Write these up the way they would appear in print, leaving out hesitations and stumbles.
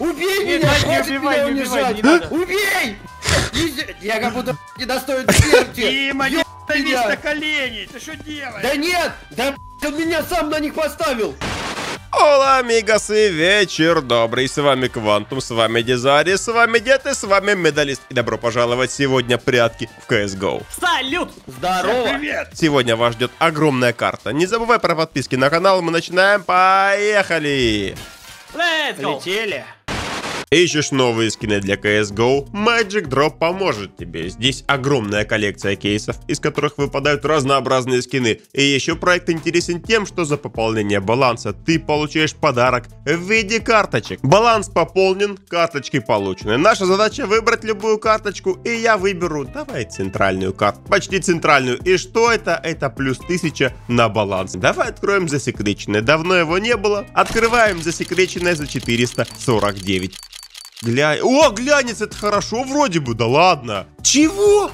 Убей Нет, меня! не Хватит убивай, меня не убивай, унижать! не надо. Убей! Я как будто недостоин смерти! Дима, не Ёб становись меня! на колени! Ты что делаешь? Да нет! Да он меня сам на них поставил! Ола, амигасы, вечер добрый, с вами Квантум, с вами Дизари, с вами Дед и с вами Медалист. И добро пожаловать сегодня прятки в CSGO. Салют! Здорово! Привет! Сегодня вас ждет огромная карта. Не забывай про подписки на канал, мы начинаем, поехали! Let's go! Летели! Ищешь новые скины для CSGO? Magic Drop поможет тебе. Здесь огромная коллекция кейсов, из которых выпадают разнообразные скины. И еще проект интересен тем, что за пополнение баланса ты получаешь подарок в виде карточек. Баланс пополнен, карточки получены. Наша задача выбрать любую карточку, и я выберу, давай, центральную карту. Почти центральную. И что это? Это плюс 1000 на баланс. Давай откроем засекреченное. Давно его не было. Открываем засекреченное за 449. О, глянец, это хорошо вроде бы, да ладно. Чего?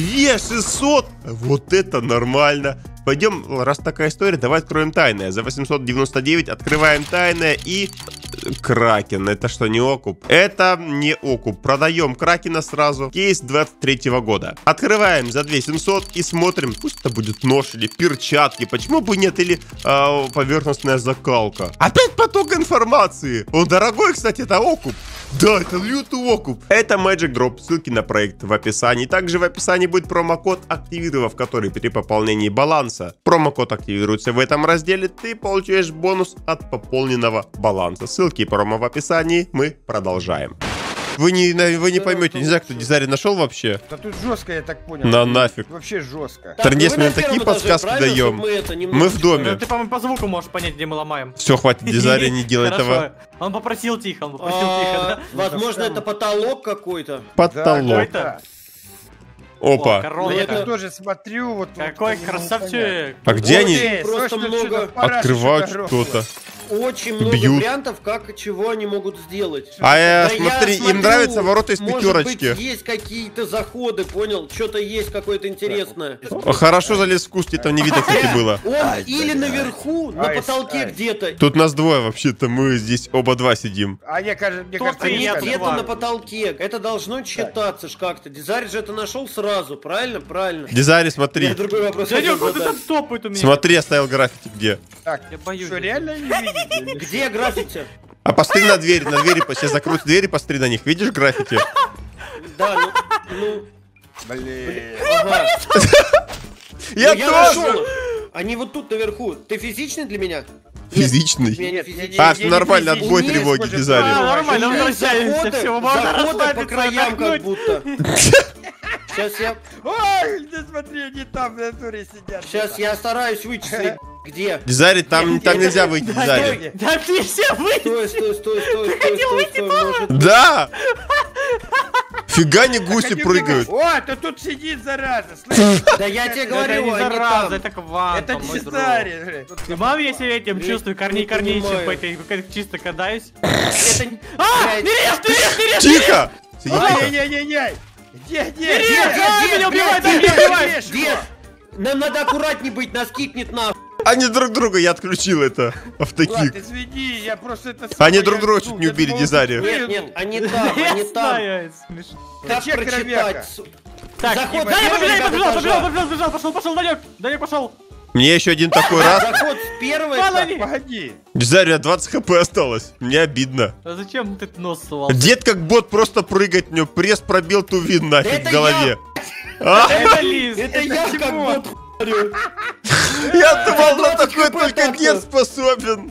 2600? Вот это нормально. Пойдем, раз такая история, давай откроем тайное. За 899 открываем тайное и... Кракен, это что, не окуп? Это не окуп. Продаем Кракена сразу. Кейс 23 года. Открываем за 2700 и смотрим. Пусть это будет нож или перчатки. Почему бы нет? Или поверхностная закалка. Опять поток информации. Он дорогой, кстати, это окуп. Да, это лютый окуп. Это Magic Drop. Ссылки на проект в описании. Также в описании будет промокод, активировав который при пополнении баланса. Промокод активируется в этом разделе. Ты получаешь бонус от пополненного баланса. Ссылки и промо в описании. Мы продолжаем. Вы не поймете, не знаю, кто Дизари нашел вообще. Да тут жестко, я так понял. На нафиг. Вообще жестко. Трындец, мы такие подсказки даем. Мы в доме. Ну, ты, по-моему, по звуку можешь понять, где мы ломаем. Все, хватит, Дизари, не делай Хорошо. этого. Он попросил тихо, да? Возможно, это потолок какой-то. Потолок. Да. Опа. Коронка. Я тут тоже смотрю, вот. Какой красавчик. А где Ой, они просто много открывают что-то? Очень много Бьют. вариантов, как чего они могут сделать. А я Да смотри, смотрю, им нравятся ворота из может пятерочки. быть, есть какие-то заходы, понял? Что-то есть какое-то интересное. Хорошо залез в куст, там не видно, кстати, было. Он или наверху, на Айс, потолке айс. где-то. Тут нас двое вообще-то, мы здесь оба два сидим. А мне кажется, Кто-то Они я где-то открываю. на потолке. Это должно читаться ж как-то. Дизайнер же это нашел сразу, правильно? Правильно. Дизари, Я смотри. другой вопрос Дядя, хотел вот задать. это топает у меня. Смотри, оставил граффити где. Так, Я боюсь. что, реально не видите? Где граффити? А посмотри на двери, сейчас закройте двери, посмотри на них. Видишь граффити? Да, ну, Блин. ага. Я Ну, я тоже! нашел. Они вот тут наверху. Ты физичный для меня? Физичный. Меня не Нет, физичный. А, я все не нормально, физичный. отбой Есть, тревоги, может, Дизари. А, нормально, Есть возвращаемся, все, можно заходы по расслабиться, краям как отдохнуть. будто. Сейчас я, Ой, ты смотри, они там в натуре сидят. сейчас я стараюсь вычислить, где. Дизари, там нельзя выйти, Дизари. Да ты все выйди. Стой, хотел выйти может. Да! Фига не гуси Хотим прыгают. О, ты тут сидит, зараза, слышишь? Да я тебе Это говорю, не они зараза, там. это квантум, Это мой друг. Дизари. Ты мам, я себя этим Не- чувствую, не корней понимаю. по этой, как чисто кадаюсь. Это... А, Блядь. не режь! Тихо! Сиди тихо. Ай-яй-яй-яй. Где? Меня убивают, меня убивают! Дед, нам надо аккуратней быть, нас кикнет нахуй. Они друг друга, я отключил это. Ладно, Автокик. извини, я просто это... Они я друг друга жду, чуть не я убили, думал, Дизари. Нет, нет, они там, Я они там. знаю, смешно. Как Чек прочитать? Робяка. Так, Заход да, я с первого побежал, этажа. пошел, Данек пошел. Мне еще один такой раз. Заход с первого Мало этажа. ли. Погоди. Дизари, у меня 20 хп осталось. Мне обидно. А зачем ты нос сувал? Дед как бот просто прыгает, у него пресс пробил тувин нафиг это в голове. А? Это Лиз. Это я как чего? бот говорю. Я думал, на 20 такой хп только так-то. дед способен.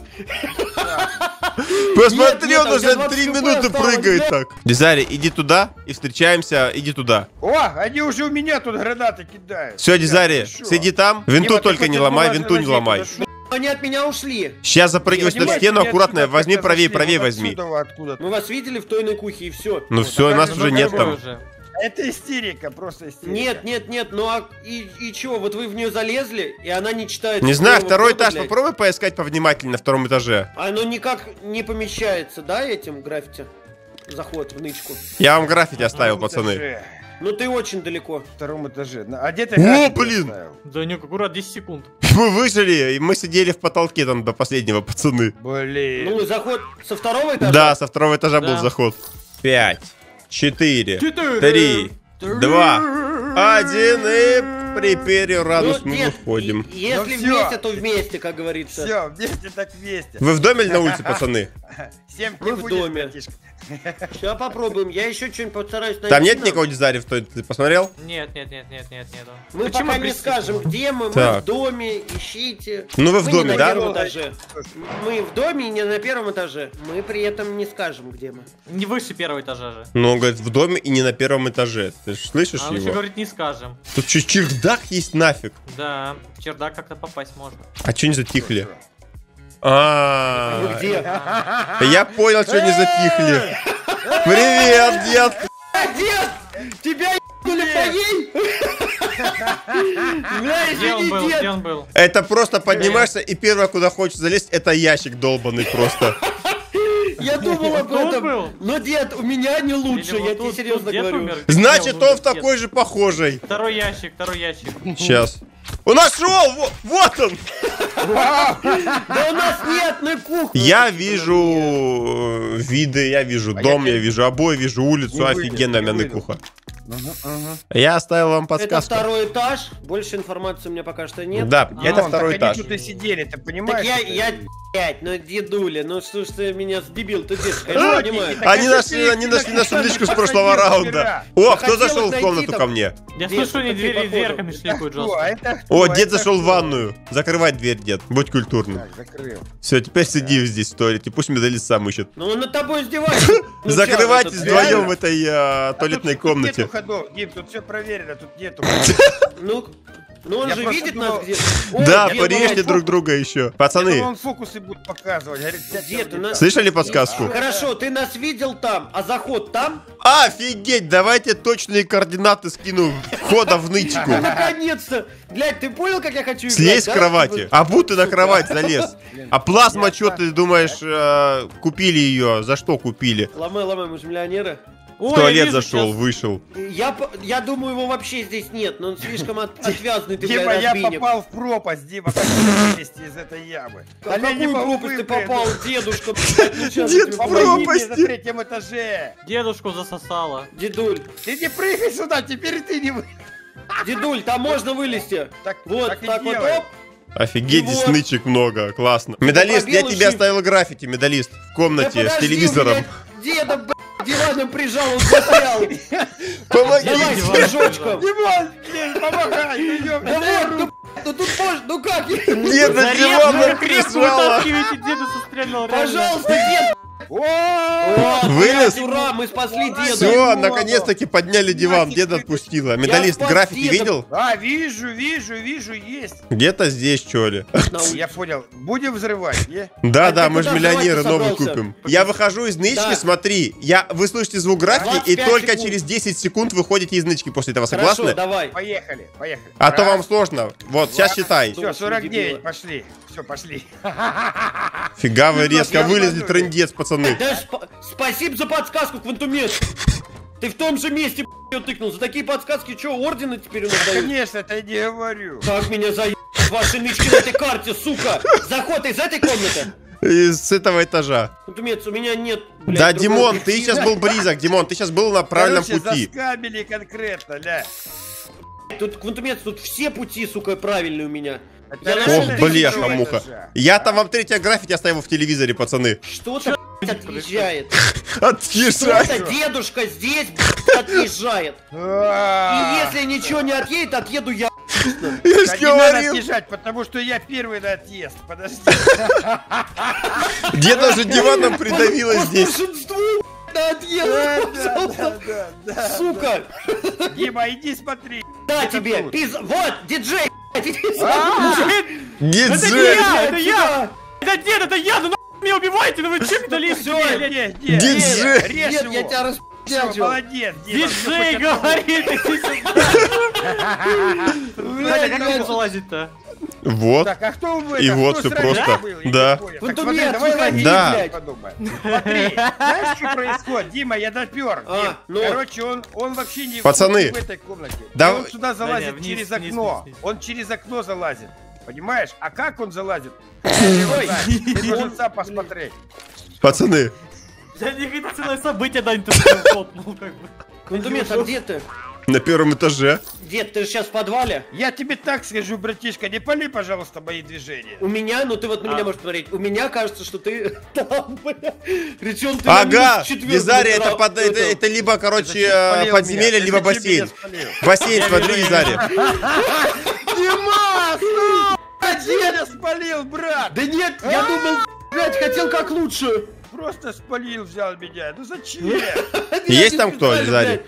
Посмотри, Нет, он нет, уже там 3 20 минуты осталось, прыгает да. так. Дизари, иди туда и встречаемся, иди туда. О, они уже у меня тут гранаты кидают. Все, Дизари, Ты шо? сиди там. Винту Дима, ты только хоть не одну ломай, важную винту не лазейку ломай. нашел? Они от меня ушли. Сейчас запрыгивай на Понимаете, стену, они аккуратно, отсюда возьми как-то правее, пошли, правее вот возьми. отсюда, откуда-то. Мы вас видели в той кухне и все. Ну все, так нас же уже нет там. Уже. Это истерика, просто истерика. Нет, ну а и чего, вот вы в нее залезли, и она не читает. Не знаю, первого второй кода, этаж, блядь. попробуй поискать повнимательнее на втором этаже. Оно никак не помещается, да, этим граффити? Заход в нычку. Я вам граффити оставил, Ну, это пацаны. же. Ну ты очень далеко. На втором этаже. А где ты О, график блин! оставил? Данек, аккурат 10 секунд. Мы выжили, и мы сидели в потолке там до последнего, пацаны. Блин. Ну, заход со второго этажа? Да, со второго этажа был Да. заход. 5, 4, 4, 3, 2, 1 и при радус Ну, мы нет, выходим. Если Ну, всё. вместе, то вместе, как говорится. Все, вместе так вместе. Вы в доме или на улице, пацаны? 7 Мы в доме. Сейчас попробуем. Я еще что-нибудь постараюсь найти. Там нет нам. никого Дизарев, ты посмотрел? Нет. Мы Почему пока не без скажем, секунд? где мы. Мы Так. в доме, ищите. Ну вы в Мы доме, не да? на первом этаже. Мы в доме и не на первом этаже. Мы при этом не скажем, где мы. Не выше первого этажа же. Ну, он говорит, в доме и не на первом этаже. Ты ж слышишь А он еще его? говорит, не скажем. Тут что, чердак есть нафиг? Да, в чердак как-то попасть можно. А что не затихли? Вы А, где? я понял, что не затихли. Привет, дед! Дед! Тебя ебнули по ней? Бля, Где он был? извини, Где дед. он был? Это просто поднимаешься и первое, куда хочешь залезть, это ящик долбанный просто. Я думал об Вот он этом. был? Но, дед, у меня не лучше, Или я вот тебе тут серьезно дед говорю. умер? Значит, Где он в дед? такой же похожий. Второй ящик. Сейчас. Он нашел! Вот он! Да у нас нет на кухне. Я вижу виды, я вижу дом, я вижу обои, вижу улицу. Не выйдет, Офигенная не мяныкуха. Я оставил вам Это подсказку. второй этаж. Больше информации у меня пока что нет. Да, это Вон, второй так этаж. Они тут и сидели, ты Так понимаешь? я, блядь, ну дедуля, ну что ж ты меня сдебил, ты дед, конечно, понимаешь. Они нашли нашу личку с прошлого раунда. О, кто Хотел зашел их в комнату найти ко там. мне? Я Дед, слышу, они это ты, двери походу. дверками шлепают Кто? жестко. Это кто? О, дед Это зашел в кто? ванную. Закрывай дверь, дед. Будь культурным. Так, закрыл. Все, теперь сиди здесь в туалете. Пусть медалист сам ищет. Ну он над тобой издевается. Ну, Закрывайтесь чё, вдвоем реально? в этой туалетной Тут комнате. нету ходов, Дим, тут все проверено, тут нету. Ну он Я же просто видит думал- нас где-то. Да, Ой, дед, порежьте давай, друг друга еще. Ну, Пацаны, он фокусы будет показывать. Говорит, Дед, у нас- слышали подсказку? Хорошо, ты нас видел там, а заход там? Офигеть, давайте точные координаты скину входа в нычку. Ну, наконец-то! Блядь, ты понял, как я хочу играть, Слезь с да? кровати. А будто на кровать залез. А плазма, что ты думаешь, купили ее? За что купили? Ломай, мы же миллионеры. В Ой, я туалет вижу зашел, сейчас. вышел. Я думаю, его вообще здесь нет, но он слишком отвязный, ты, Дима, блядь, я разбийник. попал в пропасть, Дима, как мне вылезти из этой ямы? А Да я не какую могу пропасть ты выпрыгнуть. попал, дедушка, блядь, ну щас Дед я тебе в помогу. Помоги мне пропасти. на третьем этаже. Дедушку засосало. Дедуль, Ты не прыгай сюда, теперь ты не вы. дедуль, там можно вылезти. Так, Вот, так и так вот, делай. оп. Офигеть, здесь Вот. нычек много, классно. Медалист, я пробел тебе уши. оставил граффити, медалист, в Да комнате с подожди, телевизором. блядь, деда, блядь, диваном прижал, он застрял. Помоги. Давай, с Диван флажочком. Димон, блин, помогай, ну Да ёпта. вот, ну тут можно, ну как? Деда Зарез, диваном крепко прижала. вытаскивайте, деда сострялял. реально. Пожалуйста, дед. О, Вот, Вылез? блядь, ура, мы спасли деда. Все, наконец-таки подняли диван, деда отпустила. Медалист, спас граффити деда. видел? А, вижу, есть. Где-то здесь, что ли? Я понял. Будем взрывать, не? Да, А да, ты мы же куда миллионеры взрывать-то новый собрался? купим. Я выхожу из нычки, Да. смотри. Вы слышите звук графики, и 25 только секунд. через 10 секунд выходите из нычки после этого, Хорошо, согласны? давай. Поехали. А то вам сложно. Вот, сейчас считай. Все, 49, дебила. пошли. Все, пошли. Фига вы резко Я вылезли, подумал. трындец, пацаны. Да спасибо за подсказку, Квантумет. Ты в том же месте, блядь, тыкнул. За такие подсказки что, ордены теперь у нас дают? Конечно, это я не говорю. Как меня заеб... ваши нычки на этой карте, сука! Заход из этой комнаты? С этого этажа. Квантумет, у меня нет, блядь, Да, другого Димон, ты пути. сейчас был близок, Димон, ты сейчас был на правильном Короче, пути. заскамили конкретно, ля. Тут, Квантумет, тут все пути, сука, правильные у меня. Это Я реально Ох, нашел тысячу бляха, этажей. муха. этажа. Я там вам третье граффити оставил в телевизоре, пацаны. Что-то, блядь, отъезжает. Отъезжай. Что-то дедушка здесь, блядь, отъезжает. И А, если ничего не отъедет, отъеду я. Я да ж не надо говорил. отъезжать, потому что я первый на отъезд. Подожди. Деда же диваном придавило По здесь. старшинству, на отъезд, пожалуйста. Да. Сука. Дима, иди смотри. Да Это тебе, тут. вот, диджей, блядь, иди сюда. Это не Диджей. я, это я! Сюда. Это дед, это я! Ну нахуй меня убивайте, ну вы че медалист? Все, блядь? Диджей. режь Нет, его. я тебя Всё, распячил. молодец, Дима. Диджей всё, хоть говорит, иди сюда. Надя, как Блядь, мне залазить-то? Вот. Так, а кто вы? И это? вот Кто всё сразу просто. был? Я Да. не понял. Так, Квантумет, смотри, давай выходи, логично Да. блядь. подумаем. Смотри, знаешь, что происходит? Дима, я допер. А, Дим. ну. Короче, он вообще не Пацаны. в этой комнате. Да И он сюда залазит вниз, через вниз, окно. вниз, вниз. Он через окно залазит. Понимаешь? А как он залазит? Ты должен сам посмотреть. Пацаны, Я не хотел целое событие дать, ты хлопнул как бы. Квантумет, а где ты? на первом этаже. Дед, ты же сейчас в подвале? Я тебе так скажу, братишка, не пали, пожалуйста, мои движения. У меня, ну ты вот на меня можешь посмотреть, у меня кажется, что ты там, бля. Причем ты на Ага, минус 4 Визари, метра. это либо, короче, Спалил подземелье, меня. либо Ты зачем бассейн. меня спалил? Бассейн, смотри, Визари. Дима, стоп! Деда спалил, брат! Да нет, я думал, блядь, хотел как лучше. Просто спалил, взял меня. Ну зачем? Есть Я там не кто, специально, Визари?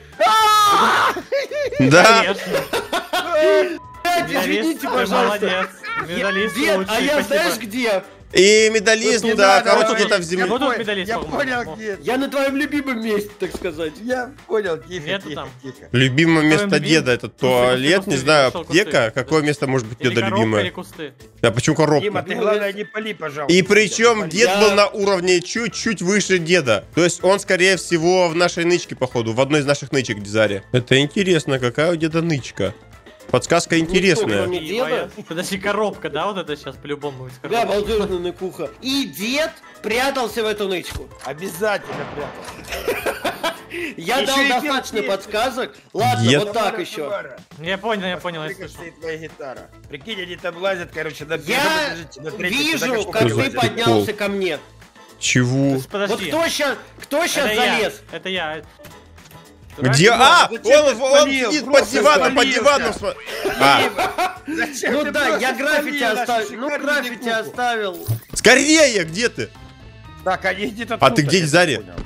блядь. Да. Конечно. Блядь, извините, пожалуйста. Молодец. Медалист Дед, лучший, а я спасибо. знаешь где? И медалист, Не да, надо короче, говорить. где-то в Я земле. буду медалист, Я по-моему. понял, где. Я на твоем любимом месте, так сказать. Я понял, тихо, Нету тихо, там. тихо. Любимое место любим? деда это туалет, кусты, не знаю, нашел аптека. кусты. Какое место может быть Или деда коробка, или любимое? кусты. А почему Дима, коробка? ты главное не пали, пожалуйста. И причем дед Я- был на уровне чуть-чуть выше деда. То есть он, скорее всего, в нашей нычке, походу, в одной из наших нычек, Дизаре. Это интересно, какая у деда нычка. Подсказка интересная. кроме деда. Подожди, коробка, да, вот это сейчас по-любому из Да, коробки. балдежная куха. И дед прятался в эту нычку. Обязательно, блядь. Я Еще дал и достаточно пел подсказок. Ладно, Дед. вот так Тамара, еще. Тамара, Я понял, я смотри, как слышу. стоит твоя гитара. Прикинь, они там лазят, короче, на Я подождите, на третий, вижу, туда как куколки ты лазят. поднялся ко мне. Чего? Вот Подожди. кто сейчас Это я, залез? это я. Где? А! зачем ты Он спалил? сидит под Просто диваном, под спалился. диваном. А, Зачем Ну ты да, просто я граффити спалил нашу оставил. Ну, шикарную граффити куклу? оставил. скорее, где ты? Так, они где-то А тут, ты где, я так Заре? понял.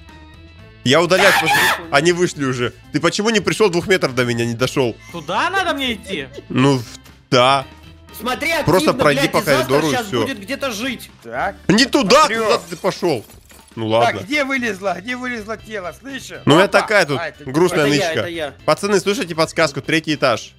Я удаляюсь, они вышли уже. Ты почему не пришел 2 метров до меня, не дошел? Туда надо мне идти? Ну, да. Смотри, активно, Просто пройди блядь, по дизастер коридору и сейчас всё. будет где-то жить. Так, Не туда, Вперед. куда ты пошел. Ну так, ладно. где вылезло тело, слышишь? Ну я Опа! такая тут А, это грустная Это я, нычка. это я. Пацаны, слушайте подсказку, 3-й этаж.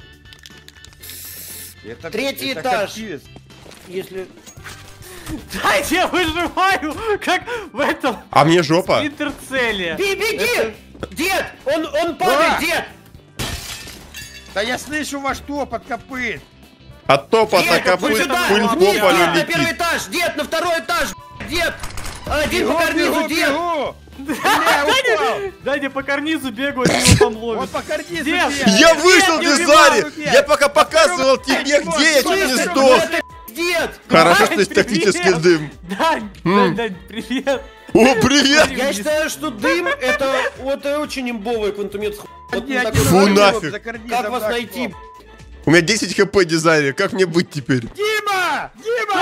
это- Третий это этаж. капец. Если... Дайте я выживаю, как в этом А мне жопа. интерцеле. Беги! Дед! Он падает, А! дед! Да я слышу ваш топот копыт. От топота Дед, копыт, вот сюда! пыль по Вниз, полю дед, на первый летит. этаж! Дед, на второй этаж! Дед! Один Бегу, по карнизу, бегу, дед! бегу. Бля, упал. Дайте по карнизу бегаю, они его там Он ловят. по карнизу Дед! бегает. Я вышел, не Дизари! убивай, Я пока показывал втором тебе, этаже, где я Димон, чуть не слышишь, сдох. Это дед! Хорошо, что Дань, есть тактический привет! дым. Дань, М. Дань, привет. О, привет! Я считаю, что дым это вот очень имбовый квантумет. Вот Ни на один такой Фу, уголок нафиг. за карнизом Как вас так найти? плохо. У меня 10 хп, Дизайнер, как мне быть теперь? Дима! Дима!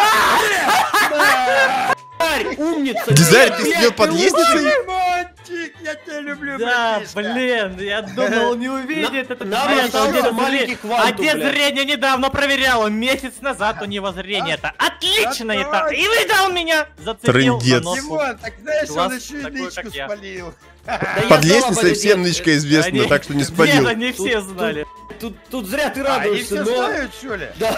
Тварь, умница! Дизайнер, Дед, ты блядь, сидел под лучший! лестницей? Димончик, я тебя люблю, Да, братишка. блин, я думал, не увидит это. Нам Блин, остался отец маленький зрения- квантум, Отец блядь. зрения недавно проверял, он месяц назад у него зрение это. Отлично Да, это. давай. И выдал меня. Зацепил Трындец. за носку. Димон, так знаешь, Глаз он еще и такой, нычку как я. спалил. Да я Под знал лестницей об этом, всем дед. нычка известна, Они- так что не Нет, спалил. они все знали. Тут зря ты А, они радуешься, все но... знают, что ли? Да.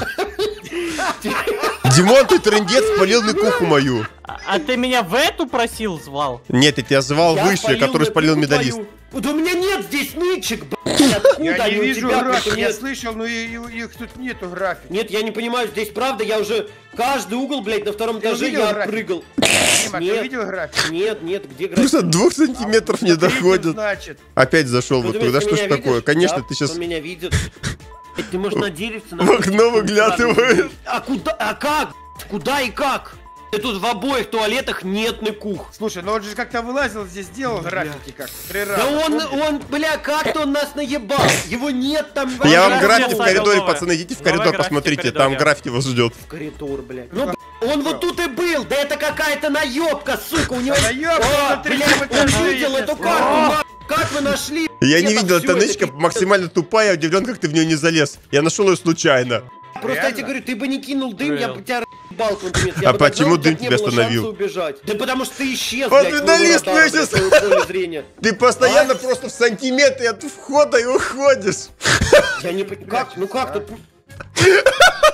Димон, ты трындец, спалил микуху мою. А ты меня в эту просил, звал? Нет, я тебя звал Я выше, спалил который спалил микуху медалист. твою. Да у меня нет здесь нычек, блядь. Откуда Я они не у вижу тебя? график, я Нет. слышал, но их тут нету график. Нет, я не понимаю, здесь правда, я уже каждый угол, блядь, на втором Ты этаже увидел я график? прыгал. Дима, ты Нет. увидел график? Нет, где Просто график? 2 сантиметров не Смотрите, доходит. значит. Опять зашел Вы вот думаете, туда. Что ж меня такое? видишь? Конечно, Да, ты сейчас он меня видит. Ты можешь надеяться на... в окно выглядываешь. А куда? А как? Куда и как? Ты тут в обоих туалетах нет ныкух. Слушай, ну он же как-то вылазил здесь, делал граффити как 3 раза. Да помнишь? он, бля, как-то он нас наебал. Его нет там. Я вам же граффити в оставил коридоре, новое. пацаны, идите в Новое коридор, граффити в посмотрите, коридоре. там граффити вас ждет. В коридор, блядь. Ну, он вот тут и был. Да это какая-то наебка, сука. У него... наебка, О, на блядь, третьем он этаже видел есть. эту карту. нахуй. Как вы нашли? Я не где-то видел, всё эта это, нычка пиздец? максимально тупая, я удивлен, как ты в нее не залез. Я нашел ее случайно. Просто я Реально? тебе говорю, ты бы не кинул дым, я Реал. бы тебя ебал, Квантумет. А почему дым тебя остановил? остановил? Убежать. Да потому что ты исчез, Вот блядь, медалист твоего радара, месяц. блядь, твоего поля зрения. Ты постоянно просто в сантиметре от входа и уходишь. Я не понимаю, как, ну как ты...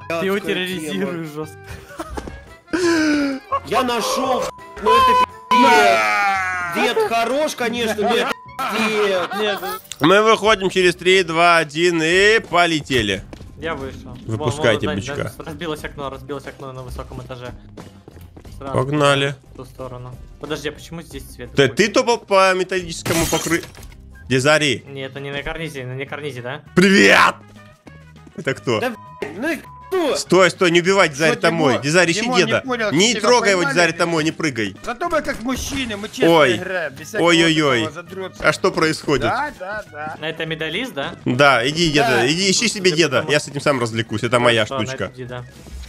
Ты его адская терроризируешь жестко. тема. Я нашел, ну это пиздец. Дед хорош, конечно, но это пиздец. Нет, Мы выходим через 3, 2, 1 и полетели. я вышел. Выпускайте Вон, бычка. разбилось окно на высоком этаже. Сразу Погнали. в ту сторону. Подожди, а почему здесь свет? Ты топал по металлическому покрытию. Дезари. Нет, это не на карнизе, да? Привет! Это кто? Да, ну и кто? Стой, не убивай Дизарь Что, Томой. Димон? Дизарь, ищи Димон не деда. понял, Не тебя трогай его, поймали Дизарь или Томой, не прыгай. Зато мы как мужчины, мы честно Ой. играем. Без всякого Ой-ой-ой. такого задротства. А что происходит? Да. Это медалист, да? Да, иди, деда, Да. иди, ищи себе деда. Я с этим сам развлекусь, это моя Что, на штучка. это иди, да.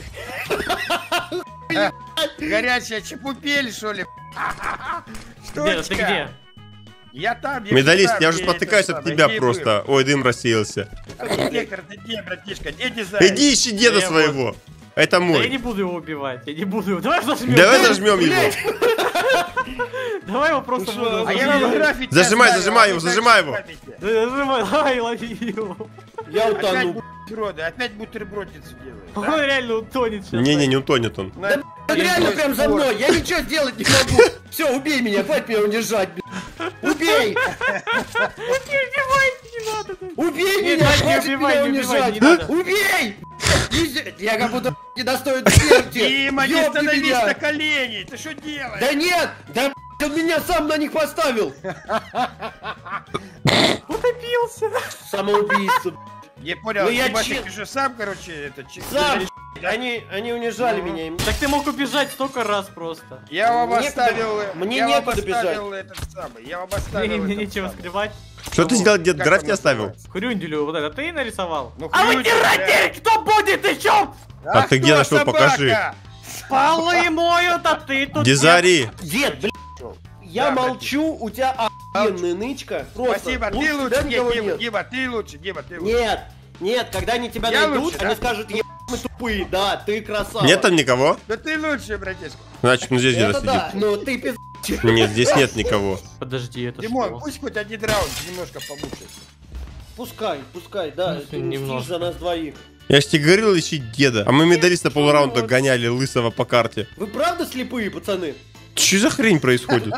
Горячая чепупель, что ли? Деда, ты где? Я там, Медалист, там, я уже где спотыкаюсь это от самое, тебя где просто. Ой, дым рассеялся. был. Архитектор, ты где, братишка? Где дизайн? Иди ищи деда Я своего. Это Да я мой. не буду его убивать, я не буду его. Давай зажмем. Давай зажмем его. Давай его просто Ну буду что, А я зажимать. его граффити Зажимай, оставил, зажимай а его, вы так зажимай его. шпамите. Да зажимай, давай, лови его. Я Опять утону. бутерброды, опять бутербродницу делают. Он реально утонет сейчас. Не утонет он. Да? Он реально прям за мной, я ничего сделать не могу. Все, убей меня, хватит меня унижать, блядь. Убей! Не надо. Убей Нет, меня, Вань, не хватит убивай, меня не убивай, унижать! не надо. Убей! Я как будто недостоин смерти! Дима, не Ёбни становись меня. на колени! Ты что делаешь? Да нет! Да он меня сам на них поставил! Утопился. Самоубийство. Не понял, Ну я Димасик, чё- ты же сам, короче, это... Сам! Они унижали меня. им- Так ты мог убежать столько раз просто. Я вам Некуда- оставил... мне я вам некуда оставил этот самый, я вам оставил Мне этот нечего самый. скрывать. Что ты сделал, дед? Как Граффити он оставил? называется? Хрюнделю вот это ты нарисовал? Ну, А хрюндель, вытирать кто будет, ты чё? А ты кто где нашел? собака? Покажи. Полы моют, а ты тут... Дизари. Дед, блядь! Я Да, молчу, у тебя охуенная нычка. Просто. Спасибо, ты Лучше лучше, тебя никого Дима, нет. Дима, ты лучше, Дима, ты лучше. Нет, когда они тебя Я найдут, лучше, да? они скажут, ебать, мы тупые, да, ты красава. Нет там никого? Да ты лучше, братишка. Значит, ну здесь деда Это да, сидит. но ты пиздец. Нет, здесь нет никого. Подожди, это Димон, что? пусть хоть один раунд немножко помучается. Пускай, да, Ну, ты мстишь немножко. за нас двоих. Я ж тебе говорил, ищи деда. А мы медалиста полраунда гоняли лысого по карте. Вы правда слепые, пацаны? Че за хрень происходит?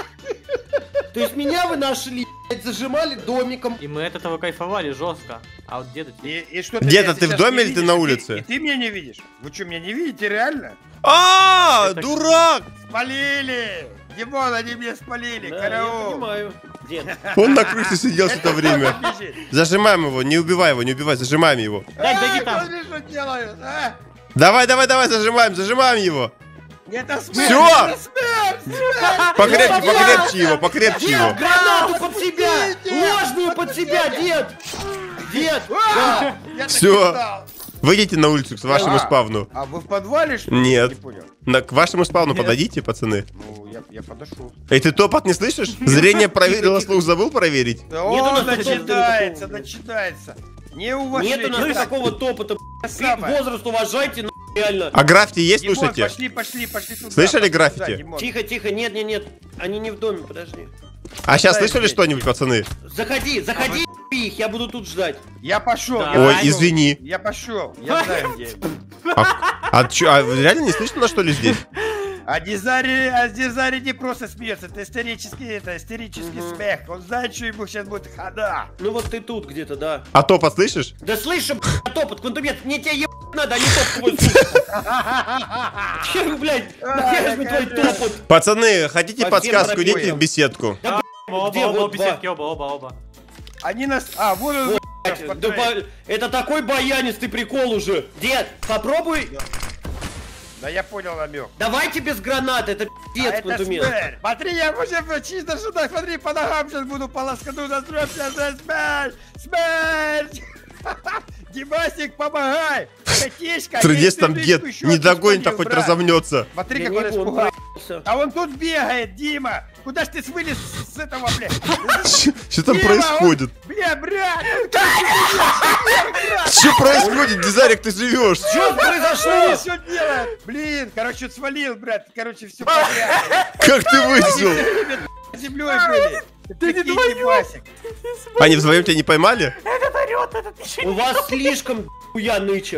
То есть меня вы нашли, блядь, зажимали домиком. И мы от этого кайфовали жестко. А вот деда... И что Деда, меня ты в сейчас доме не или ты видишь? на И улице? И ты меня не видишь? Вы что, меня не видите реально? А, Это- дурак! Спалили! Димон, они меня спалили, Да, я караул! понимаю. Дед, Он на крыше сидел все это время. Бежит. Зажимаем его, не убивай его, не убивай, зажимаем его. Дядь, дойди там. Смотри, что делают, а? Давай, зажимаем его. Это смерть! Всё! Это смерть! Покрепче его, покрепче дед, его. гранату под себя! Ложную под себя, дед! Дед, да. Я так Всё. и знал. Выйдите на улицу к вашему А. спавну. А вы в подвале, что ли? Нет. Не понял. К вашему спавну Нет. подойдите, пацаны. Ну, я подошел. Эй, ты топот не слышишь? Зрение проверило, слух забыл проверить? Да Нет у о, нас такого начинается, такого. начинается. Неуважение. Нет у нас никакого топота, самое. возраст уважайте, реально. А граффити есть, Димон, слушайте? пошли туда. Слышали пошли граффити? туда, Димон. Тихо, нет, они не в доме, подожди. А сейчас Дай слышали здесь. что-нибудь, пацаны? Заходи, их, я буду тут ждать. Я пошел. Да. я Ой, пошел. извини. Я пошел. Я знаю где. А чё, а реально не слышно, что ли здесь? А Дизари не просто смеется, это истерический смех. Он знает, что ему сейчас будет хана. Ну вот ты тут где-то, да. А топот слышишь? Да слышим, топот, квантумет, мне тебя ебать надо, а не топ твой, сука. Чем, блядь, нахер мне твой топот? Пацаны, хотите По подсказку? всем Идите в пропилам. беседку. Где вот беседки, оба. Они нас... А, вон он. Да это такой баянистый прикол уже. Дед, попробуй. Да я понял намек. Давайте без гранат, это А пиздец, это квантумет. смерть. Смотри, я уже чисто сюда, смотри, по ногам сейчас буду полоскану, настрою сейчас смерть. Димасик, помогай! Братишка, Трудец если там ты дед еще не не догонит, а спалил, хоть брат. разомнется. Смотри, Я как не он понял, испугался. А он тут бегает, Дима! Куда ж ты вылез с этого, блядь? Что там Дима, происходит? Брат! Что происходит, Дизарик, ты живешь? Что произошло? Что делает? Блин, короче, свалил, брат. Короче, все подряд. Как ты выжил? Землей были. Ты не Димасик. Они вдвоем тебя не поймали? Этот орёт, этот еще У вас слишком хуя нычек.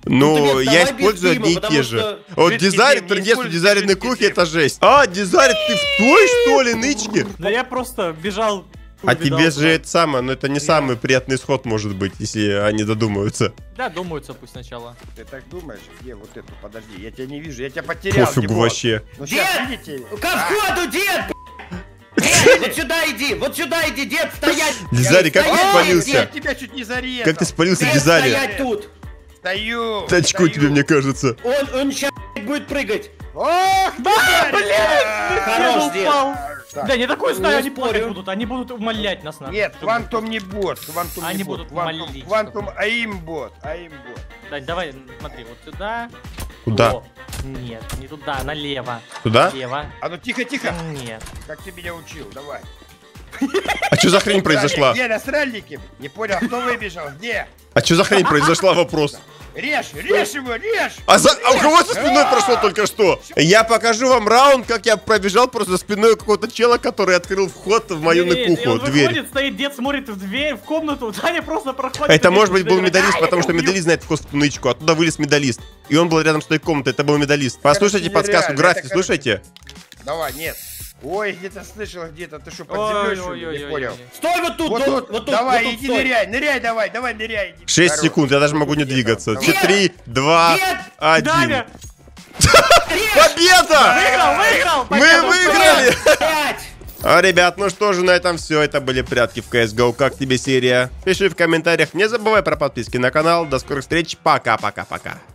Ну, ты я давай без использую дыма, одни и потому те же. что Вот жидкий дизайн, дым, не трындец в используй дизайнерной жидкий кухне, дым. это жесть. А, дизайн, ты в той, что ли, нычке? Ну я просто бежал. А увидал тебе туда. же это самое, но это не самый приятный исход может быть, если они додумаются. Да, думаются пусть сначала. Ты так думаешь? Где вот эту? Подожди, я тебя не вижу, я тебя потерял. Пофигу Димон. вообще. Ну сейчас, Дед! видите? Ко входу, дед! Дед, вот сюда иди, дед, стоять! Дизари, как ты стоять, спалился? Я тебя чуть не зарезал. Как ты спалился, Дед, Дизари? стоять тут! Стою. Тачку стою. тебе, мне кажется. Он сейчас будет прыгать! Ох, да, Хорош, дед! упал. Так. Да, не такую Не стаю, они спорю. плакать будут, они будут умолять нас. Нет, Quantum не бот, Quantum Они не будут бот. молить. Quantum аимбот, аимбот. Дань, давай, смотри, вот сюда. Куда? О, нет, не туда, налево. Туда? Лево. А ну тихо, тихо. Нет. Как ты меня учил, давай. А что за хрень произошла? Где насральники? Не понял, кто выбежал, где? А что за хрень произошла, вопрос? Режь его, режь! А у кого со спиной прошло только что? Я покажу вам раунд, как я пробежал просто за спиной у какого-то чела, который открыл вход в мою И кухню, он дверь. выходит, стоит, дед смотрит в дверь, в комнату, Таня просто проходит. Это, и может быть, был говорит, медалист, «Ай, потому я что убью». медалист знает вкус в нычку. Оттуда вылез медалист. И он был рядом с той комнатой, это был медалист. Послушайте Короче, подсказку, нереально, граффити, это, короче, слушайте. Давай, нет. Ой, где-то слышал, где-то. Ты что, под Ой, землей, что ой, ли? ой, Не ой, понял. ой. Стой вот тут, Вот тут, вот тут, давай, вот тут иди стой. ныряй, давай, ныряй. иди. 6 Хорош. секунд, я даже могу не двигаться. Давай. 3, 2, Дед! 1. Даня, Победа! выиграл! Мы выиграли! 5! А, ребят, ну что же, на этом все. Это были прятки в CSGO. Как тебе серия? Пиши в комментариях. Не забывай про подписки на канал. До скорых встреч. Пока-пока-пока.